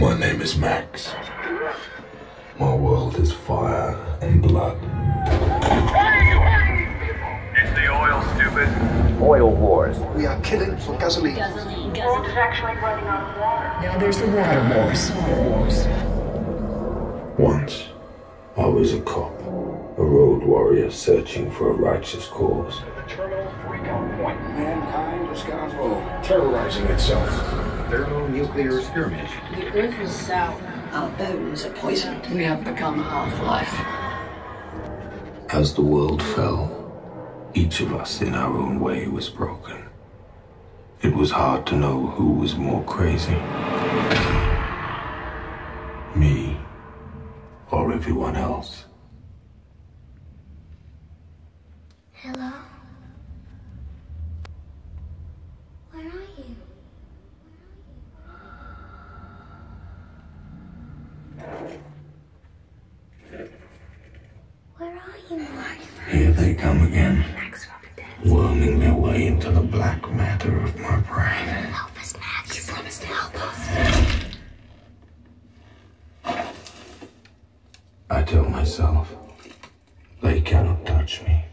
My name is Max. My world is fire and blood. It's the oil, stupid. Oil wars. We are killing for gasoline. The world is actually running out of water. Now there's the water wars. Once, I was a cop, a road warrior searching for a righteous cause. The terminal freak-out point. Mankind has gone rogue, terrorizing itself. Thermonuclear experiment. The earth is sour. Our bones are poisoned. We have become half-life. As the world fell, each of us in our own way was broken. It was hard to know who was more crazy. Me or everyone else. Hello? Where are you? Where are you? Here they come again, worming their way into the black matter of my brain. Help us, Max. You promised to help us. I tell myself, they cannot touch me.